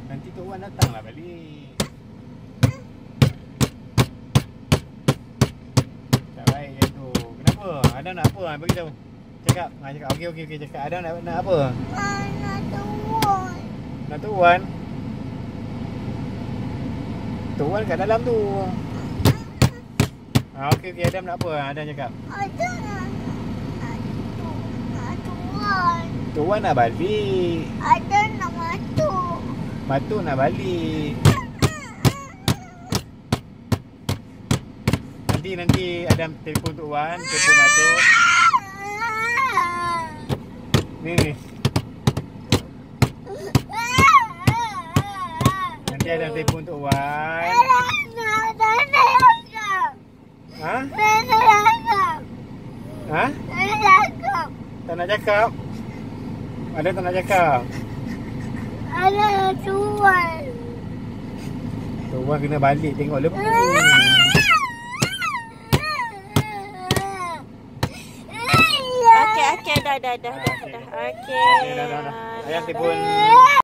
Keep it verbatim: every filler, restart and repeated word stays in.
Nanti Tok Wan datanglah balik. Tak baik je tu. Kenapa? Adam nak apa? Bagi tahu. Cakap. Ha, cakap. Okey okey okey cakap. Adam nak nak apa? Nak tuan. Nak Tok Wan. Tok Wan kat dalam tu. Ha, okey okey Adam nak apa? Adam cakap. Ada nak nak tu. Nak tuan. Tok Wan nak balik. Ada nak matuk. Matuk nak balik. Nanti nanti Adam telefon Tok Wan, telefon Matuk. Ni ni. Nanti Adam telefon Tok Wan. Ha? Ha? Tak nak cakap. Ada tak nak cakap? Ada tuan. Tok Wan kena balik tengok lembu. Okey okey dah dah dah dah dah. Okey. Dah dah dah. Ayah telefon